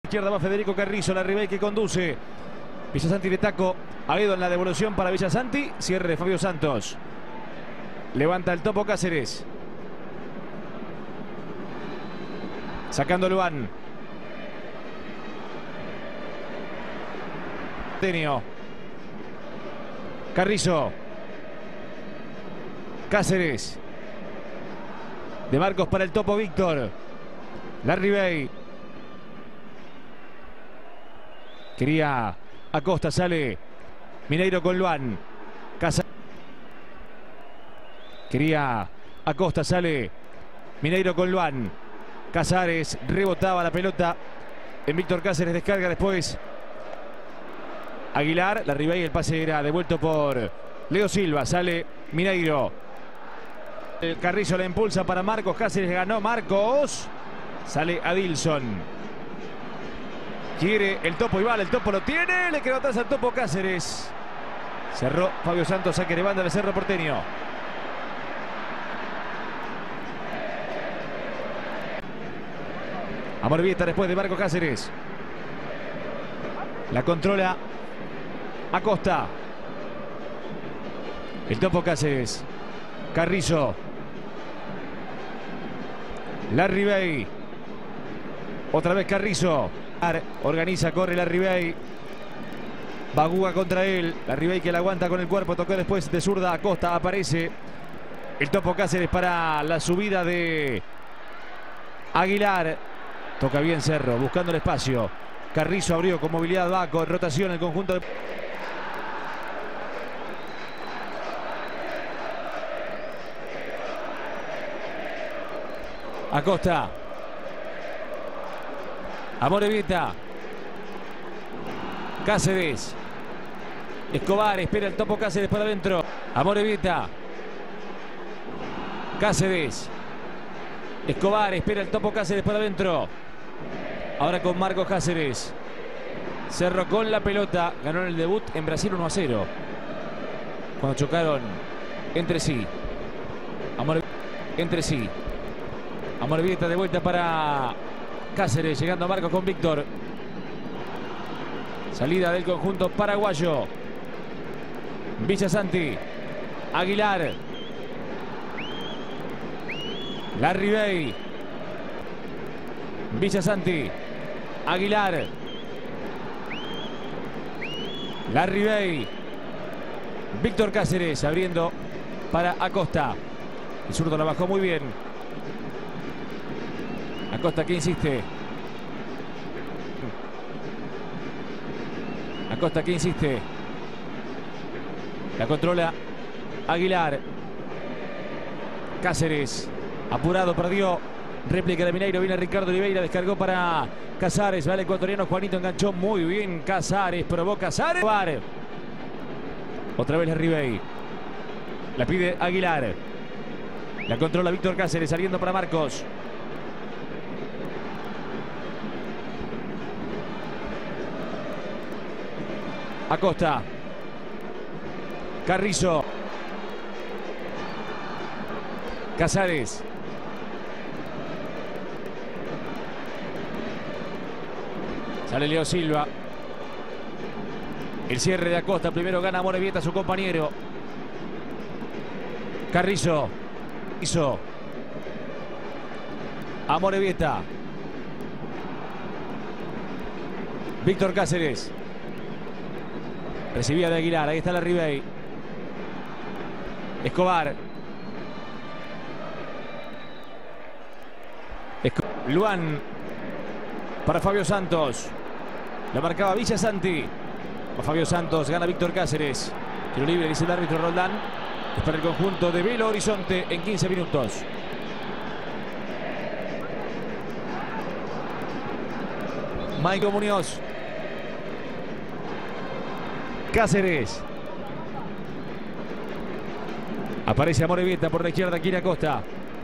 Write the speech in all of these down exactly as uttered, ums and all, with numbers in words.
Izquierda va Federico Carrizo, la Ribey que conduce. Villasanti de taco. Aedo en la devolución para Villasanti. Cierre de Fabio Santos. Levanta el topo Cáceres. Sacando Luan. Tenio. Carrizo. Cáceres. De Marcos para el topo Víctor. La Ribey. Quería Acosta, sale Mineiro con Luan. Casa. Quería Acosta, sale Mineiro con Luan. Casares rebotaba la pelota en Víctor Cáceres, descarga después Aguilar, la Ribey, el pase era devuelto por Leo Silva, sale Mineiro. El Carrizo la impulsa para Marcos, Cáceres ganó Marcos. Sale Adilson. Quiere el topo y vale, el topo lo tiene, le quedó atrás al topo Cáceres. Cerró Fabio Santos, saque de banda de Cerro Porteño. Amorebieta después de Marcos Cáceres. La controla Acosta. El topo Cáceres. Carrizo. La Ribey. Otra vez Carrizo. Organiza, corre la Ribey. Bagúa contra él. La Ribey que la aguanta con el cuerpo. Tocó después de zurda. Acosta aparece. El topo Cáceres para la subida de Aguilar. Toca bien Cerro, buscando el espacio. Carrizo abrió con movilidad, va con rotación el conjunto de... Acosta. Amorebieta. Cáceres. Escobar, espera el topo Cáceres para adentro. Amorebieta. Cáceres. Escobar, espera el topo Cáceres para adentro. Ahora con Marcos Cáceres. Cerro con la pelota. Ganó en el debut en Brasil uno a cero. Cuando chocaron entre sí. Amor... Entre sí. Amorebieta de vuelta para Cáceres. Llegando a Marcos con Víctor. Salida del conjunto paraguayo. Villasanti. Aguilar. La Ribey. Villasanti. Aguilar. La Ribey. Víctor Cáceres abriendo para Acosta. El zurdo la bajó muy bien. Acosta que insiste. Acosta que insiste. La controla Aguilar. Cáceres. Apurado, perdió. Réplica de Mineiro. Viene Ricardo Oliveira. Descargó para Casares. Vale, ecuatoriano. Juanito enganchó muy bien. Casares. Probó Casares. Otra vez la Ribey. La pide Aguilar. La controla Víctor Cáceres. Saliendo para Marcos. Acosta. Carrizo. Casares. Sale Leo Silva. El cierre de Acosta. Primero gana Amorebieta, su compañero. Carrizo. Hizo. Amorebieta. Víctor Cáceres. Recibía de Aguilar. Ahí está la Ribey. Escobar. Esco Luan. Para Fabio Santos. La marcaba Villasanti. A Fabio Santos. Gana Víctor Cáceres. Tiro libre, dice el árbitro Roldán. Es para el conjunto de Belo Horizonte en quince minutos. Maico Muñoz. Cáceres. Aparece Amorebieta por la izquierda. Quiere Acosta.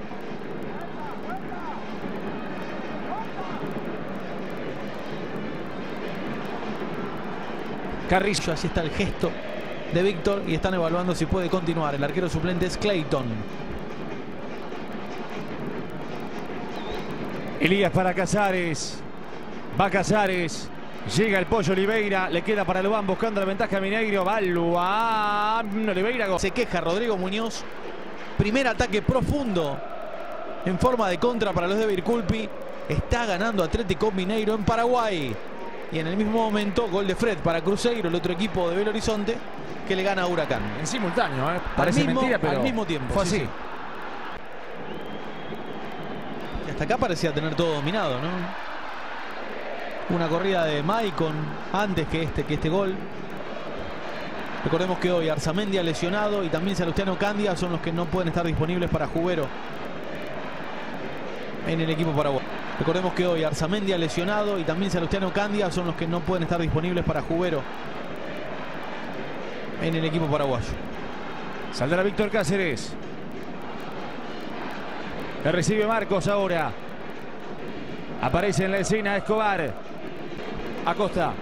Carrizo, así está el gesto de Víctor y están evaluando si puede continuar. El arquero suplente es Clayton. Elías para Casares. Va Casares. Llega el Pollo Oliveira. Le queda para Luan buscando la ventaja a Mineiro. Va Luan. Oliveira. Go. Se queja Rodrigo Muñoz. Primer ataque profundo en forma de contra para los de Virculpi. Está ganando Atlético Mineiro en Paraguay. Y en el mismo momento, gol de Fred para Cruzeiro, el otro equipo de Belo Horizonte, que le gana a Huracán. En simultáneo, ¿eh? Al Parece mismo, mentira, pero al mismo tiempo. fue Sí, así. sí. Y hasta acá parecía tener todo dominado, ¿no? Una corrida de Maicon antes que este, que este gol. Recordemos que hoy Arzamendia lesionado y también Salustiano Candia son los que no pueden estar disponibles para Jubero en el equipo paraguayo. Recordemos que hoy Arzamendia lesionado y también Salustiano Candia son los que no pueden estar disponibles para Jubero en el equipo paraguayo. Saldrá Víctor Cáceres. Le recibe Marcos ahora. Aparece en la escena Escobar. Acosta.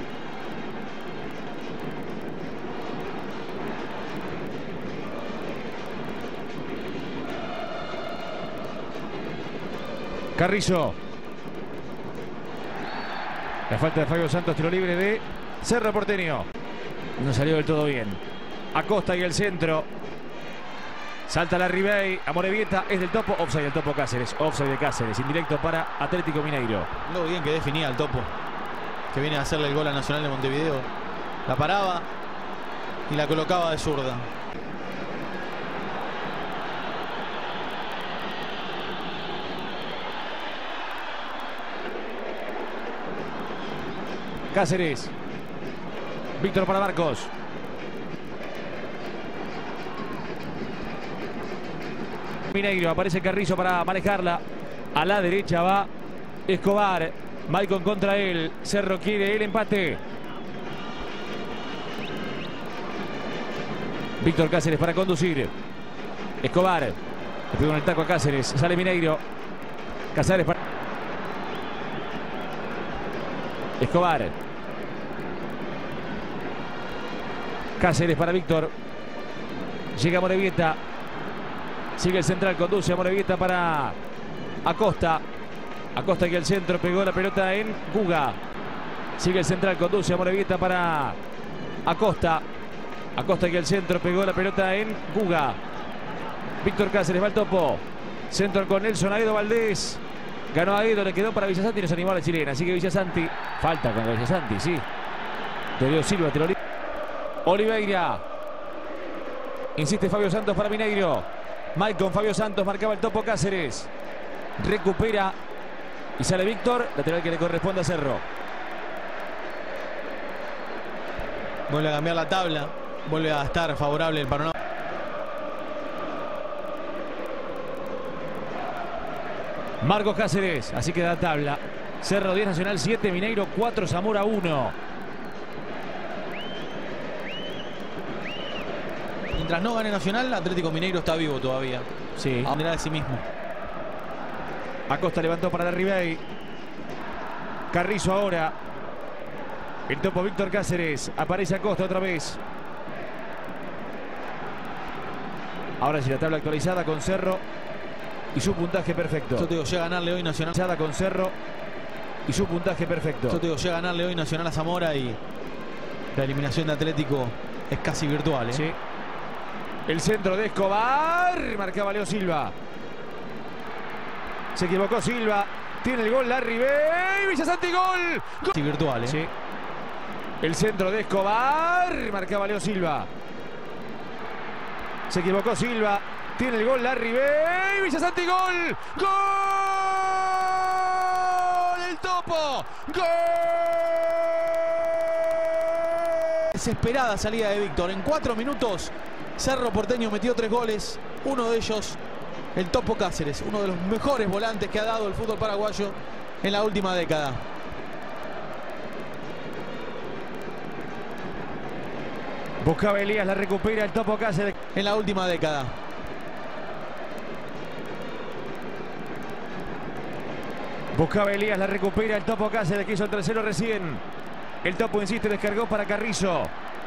Carrizo. La falta de Fabio Santos, tiro libre de Cerro Porteño. No salió del todo bien. Acosta y el centro. Salta la Ribey. Amorebieta es del Topo. Offside del Topo Cáceres. Offside de Cáceres. Indirecto para Atlético Mineiro. Lo bien que definía el Topo, que viene a hacerle el gol a Nacional de Montevideo. La paraba y la colocaba de zurda. Cáceres. Víctor para Marcos. Mineiro. Aparece Carrizo para manejarla. A la derecha va Escobar. Maicon contra él. Cerro quiere el empate. Víctor Cáceres para conducir. Escobar. Le pegó en el taco a Cáceres. Sale Mineiro. Cáceres para... Escobar. Cáceres para Víctor. Llega Amorebieta. Sigue el central, conduce Amorebieta para Acosta. Acosta que el centro pegó la pelota en Guga. Sigue el central, conduce Amorebieta para Acosta. Acosta que el centro pegó la pelota en Guga. Víctor Cáceres va al Topo. Centro con Nelson Aedo Valdés. Ganó Aedo, le quedó para Villasanti y nos animó a la chilena. Sigue Villasanti. Falta con Villasanti, sí. Te Silva, te lo... Oliveira. Insiste Fabio Santos para Mineiro. Maicon, Fabio Santos, marcaba el Topo Cáceres. Recupera y sale Víctor, lateral que le corresponde a Cerro. Vuelve a cambiar la tabla. Vuelve a estar favorable el panorama. Marcos Cáceres, así queda la tabla. Cerro diez, Nacional siete, Mineiro cuatro, Zamora uno. Mientras no gane Nacional, Atlético Mineiro está vivo todavía. Sí. A manera de sí mismo. Acosta levantó para la Ribey. Carrizo ahora. El Topo Víctor Cáceres. Aparece Acosta otra vez. Ahora sí la tabla actualizada con Cerro y su puntaje perfecto. Yo te digo, llega a ganarle hoy Nacional. Actualizada con Cerro y su puntaje perfecto. Yo te digo, llega a ganarle hoy Nacional a Zamora y la eliminación de Atlético es casi virtual, ¿eh? Sí. El centro de Escobar. Marcaba Leo Silva. Se equivocó Silva. Tiene el gol la Ribey. Villasanti, gol. Casi virtual, ¿eh? Sí. El centro de Escobar. Marcaba Leo Silva. Se equivocó Silva. Tiene el gol la Ribey. Villasanti, gol. ¡Gol! ¡El Topo! ¡Gol! Desesperada salida de Víctor. En cuatro minutos, Cerro Porteño metió tres goles. Uno de ellos, el Topo Cáceres. Uno de los mejores volantes que ha dado el fútbol paraguayo en la última década. Buscaba Elías, la recupera el Topo Cáceres. En la última década. Buscaba Elías, la recupera el Topo Cáceres, que hizo el tercero recién. El Topo insiste, descargó para Carrizo.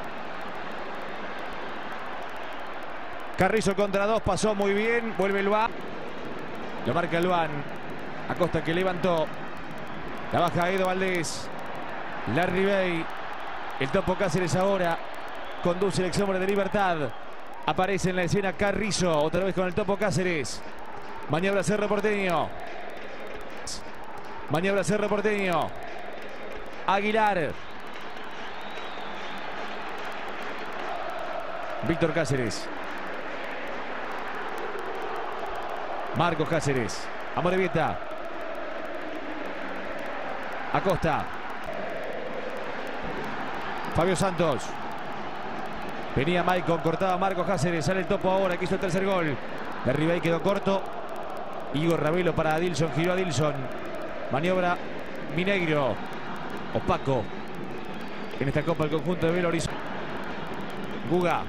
Carrizo contra dos, pasó muy bien. Vuelve Luan. Lo marca Luan. Acosta que levantó. La baja Edo Valdés. Larry Bay. El Topo Cáceres ahora conduce el ex hombre de Libertad. Aparece en la escena Carrizo. Otra vez con el Topo Cáceres. Maniobra Cerro Porteño. Maniobra Cerro Porteño. Aguilar. Víctor Cáceres. Marcos Cáceres. Amorebieta. Acosta. Fabio Santos. Venía Maicon, cortaba Marcos Cáceres. Sale el Topo ahora, quiso el tercer gol. De Ribey quedó corto. Igor Ravelo para Adilson, giró a Adilson. Maniobra Mineiro. Opaco. En esta copa el conjunto de Belo Horizonte. Guga.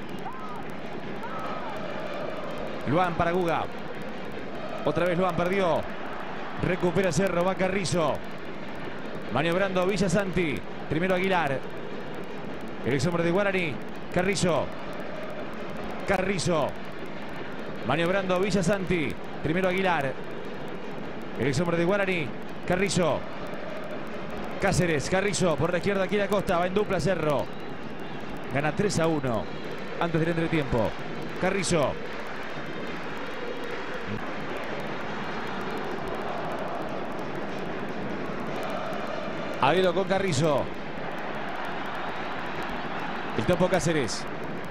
Luan para Guga. Otra vez Luan perdió. Recupera Cerro, va Carrizo. Maniobrando Villa Santi. Primero Aguilar. El ex hombre de Guaraní. Carrizo. Carrizo. Maniobrando Villa Santi. Primero Aguilar. El ex hombre de Guaraní. Carrizo. Cáceres. Carrizo. Por la izquierda aquí la Costa. Va en dupla Cerro. Gana tres a uno. Antes del entretiempo. Carrizo. Aguilar con Carrizo. El Topo Cáceres.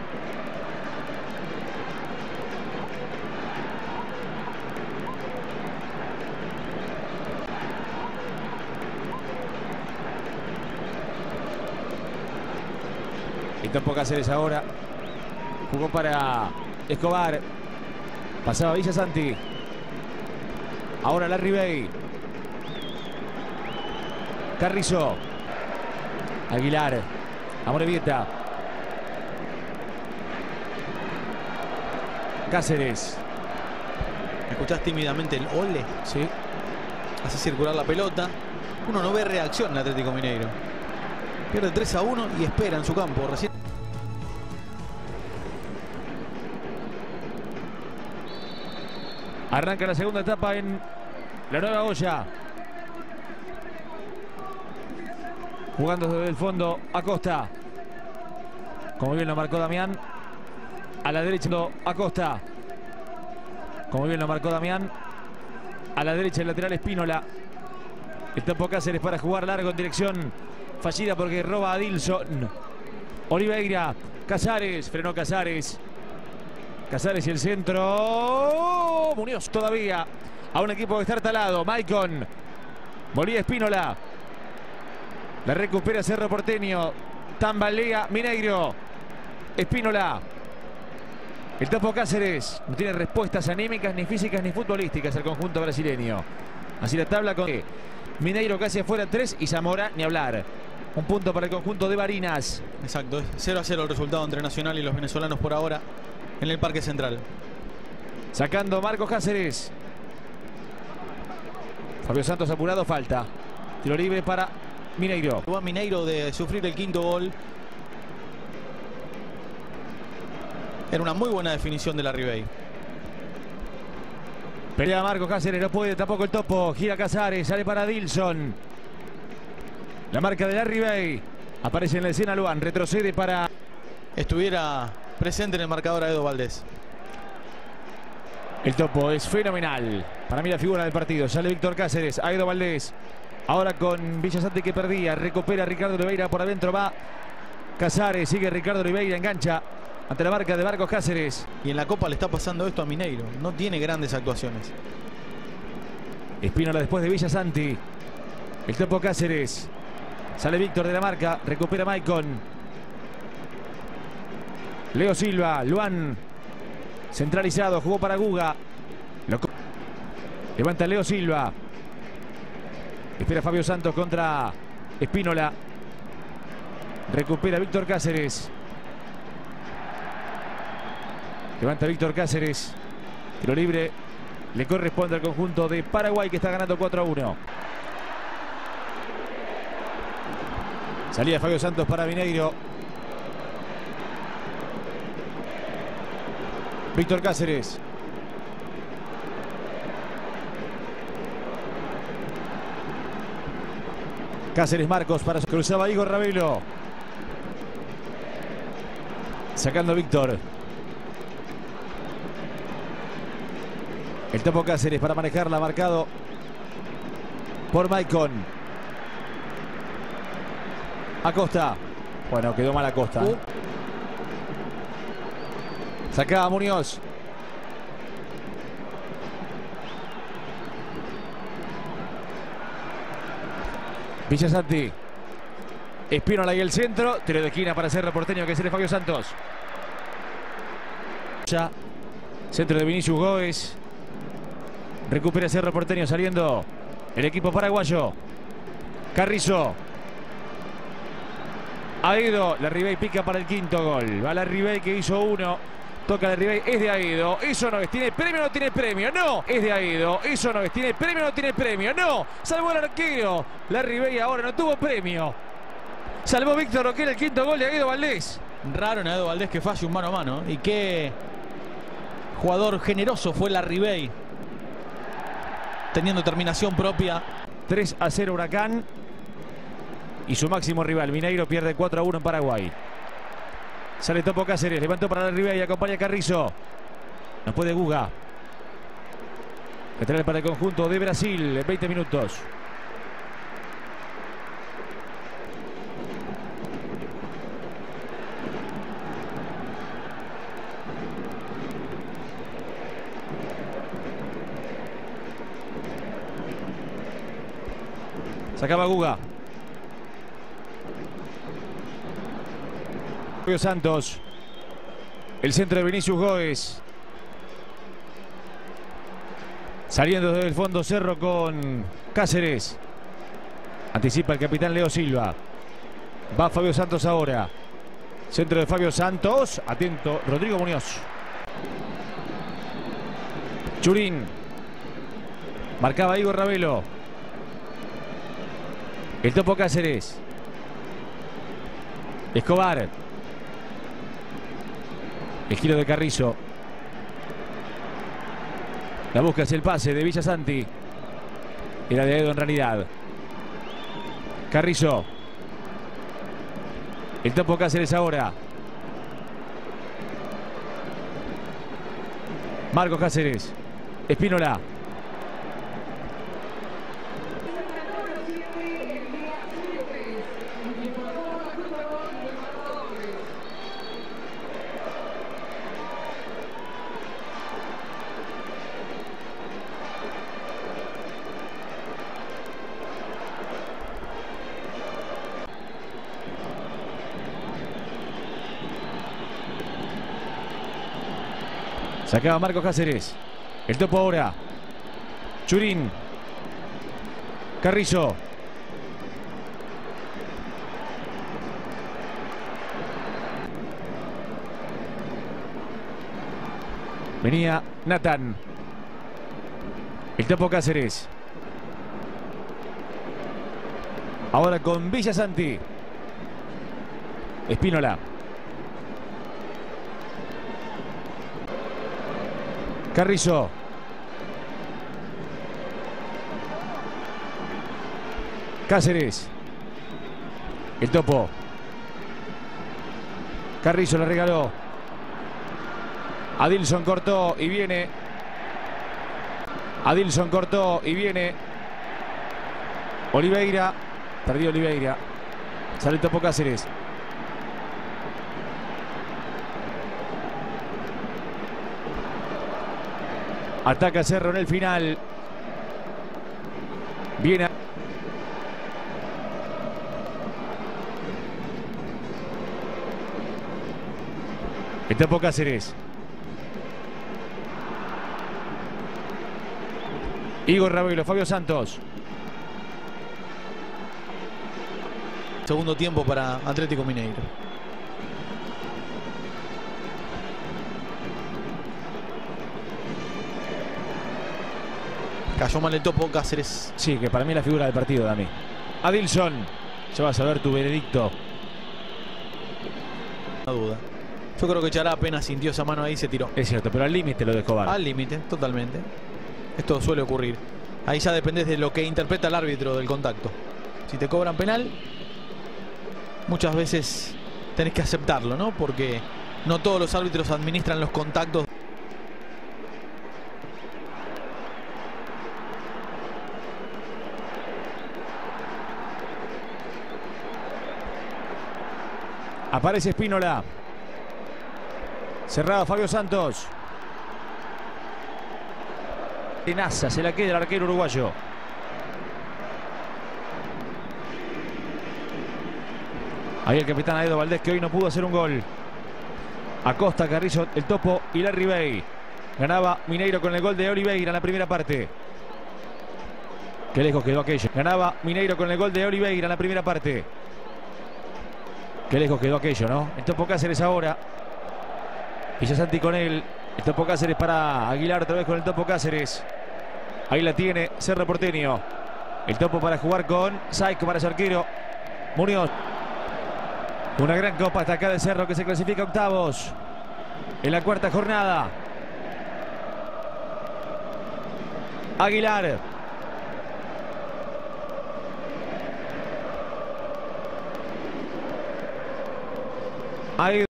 El Topo Cáceres ahora. Jugó para Escobar. Pasaba Villa Santi. Ahora Larry Bay. Carrizo. Aguilar. Amorebieta. Cáceres. ¿Escuchás tímidamente el ole? Sí. Hace circular la pelota. Uno no ve reacción en Atlético Mineiro. Pierde tres a uno y espera en su campo. Recién... Arranca la segunda etapa en la Nueva Olla. Jugando desde el fondo Acosta. Como bien lo marcó Damián. A la derecha Acosta. Como bien lo marcó Damián. A la derecha el lateral Espínola. El Topo Cáceres para jugar largo en dirección fallida porque roba a Adilson. Oliveira. Casares. Frenó Casares. Casares y el centro. Muñoz todavía. A un equipo que está talado. Maicon. Volvía Espínola. La recupera Cerro Porteño. Tambalea Mineiro. Espínola. El Topo Cáceres no tiene respuestas anímicas, ni físicas, ni futbolísticas al conjunto brasileño. Así la tabla con Mineiro casi afuera tres y Zamora ni hablar. Un punto para el conjunto de Barinas. Exacto, es cero a cero el resultado entre Nacional y los venezolanos por ahora en el Parque Central. Sacando Marcos Cáceres. Fabio Santos apurado, falta. Tiro libre para Mineiro. Va Mineiro de sufrir el quinto gol. Era una muy buena definición de Larry Bay. Pelea Marcos Cáceres, no puede tampoco el Topo. Gira Casares, sale para Dilson. La marca de Larry Bay. Aparece en la escena Luan, retrocede para... Estuviera presente en el marcador a Edo Valdés. El Topo es fenomenal. Para mí la figura del partido. Sale Víctor Cáceres, a Edo Valdés. Ahora con Villa Santi que perdía. Recupera Ricardo Oliveira, por adentro va Casares. Sigue Ricardo Oliveira, engancha ante la marca de Marcos Cáceres. Y en la Copa le está pasando esto a Mineiro. No tiene grandes actuaciones. Espínola después de Villa Santi. El Topo Cáceres. Sale Víctor de la marca. Recupera Maicon. Leo Silva. Luan. Centralizado. Jugó para Guga. Lo... Levanta Leo Silva. Espera Fabio Santos contra Espínola. Recupera Víctor Cáceres. Levanta Víctor Cáceres. Tiro libre. Le corresponde al conjunto de Paraguay que está ganando cuatro a uno. Salía Fabio Santos para Mineiro. Víctor Cáceres. Cáceres Marcos para cruzaba Igor Ravelo. Sacando Víctor. El topo Cáceres para manejarla, marcado por Maicon. Acosta. Bueno, quedó mal Acosta. Uh. Sacaba Muñoz. Villasanti. Espínola y el centro. Tiro de esquina para Cerro Porteño, que es el de Fabio Santos. Ya. Centro de Vinicius Góez. Recupera Cerro Porteño saliendo el equipo paraguayo. Carrizo. Aedo. La Ribey pica para el quinto gol. Va la Ribey que hizo uno. Toca la Ribey. Es de Aedo. Eso no es. ¿Tiene premio o no tiene premio? No. Es de Aedo. Eso no es. ¿Tiene premio o no tiene premio? No. Salvó el arquero. La Ribey ahora no tuvo premio. Salvó Víctor Roque el quinto gol de Aedo Valdés. Raro en Aedo Valdés que falle un mano a mano. Y qué jugador generoso fue la Ribey. Teniendo terminación propia. tres a cero Huracán. Y su máximo rival, Mineiro, pierde cuatro a uno en Paraguay. Sale Topo Cáceres, levantó para la Ribey y acompaña a Carrizo. No puede Guga. Lateral para el conjunto de Brasil en veinte minutos. Sacaba Guga. Fabio Santos. El centro de Vinicius Góez. Saliendo desde el fondo Cerro con Cáceres. Anticipa el capitán Leo Silva. Va Fabio Santos ahora. Centro de Fabio Santos. Atento Rodrigo Muñoz. Churín. Marcaba Igor Ravelo. El topo Cáceres. Escobar. El giro de Carrizo. La busca hacia el pase de Villasanti. Era de Aedo en realidad. Carrizo. El topo Cáceres ahora. Marcos Cáceres. Espínola. Sacaba Marcos Cáceres. El topo ahora. Churín. Carrizo. Venía Nathan. El topo Cáceres. Ahora con Villasanti. Espínola. Carrizo. Cáceres. El topo. Carrizo le regaló. Adilson cortó y viene. Adilson cortó y viene. Oliveira. Perdió Oliveira. Sale el topo Cáceres. Ataca Cerro en el final. Viene. El topo Cáceres. Igor Ravelo, Fabio Santos. Segundo tiempo para Atlético Mineiro. Cayó mal el topo Cáceres. Sí, que para mí es la figura del partido, Dami. Adilson. Ya vas a ver tu veredicto. No duda. Yo creo que Chará apenas sintió esa mano ahí y se tiró. Es cierto, pero al límite lo de Escobar. Al límite, totalmente. Esto suele ocurrir. Ahí ya depende de lo que interpreta el árbitro del contacto. Si te cobran penal, muchas veces tenés que aceptarlo, ¿no? Porque no todos los árbitros administran los contactos. Aparece Espínola. Cerrado Fabio Santos. Tenaza, se la queda el arquero uruguayo. Ahí el capitán Aedo Valdés, que hoy no pudo hacer un gol. Acosta, Carrizo, el Topo y Larry Bay. Ganaba Mineiro con el gol de Oliveira en la primera parte. Qué lejos quedó aquello. Ganaba Mineiro con el gol de Oliveira en la primera parte. Qué lejos quedó aquello, ¿no? El Topo Cáceres ahora. Villasanti con él. El Topo Cáceres para Aguilar, otra vez con el Topo Cáceres. Ahí la tiene Cerro Porteño. El Topo para jugar con Saico para su arquero Muñoz. Una gran copa hasta acá de Cerro, que se clasifica a octavos en la cuarta jornada. Aguilar. Ahí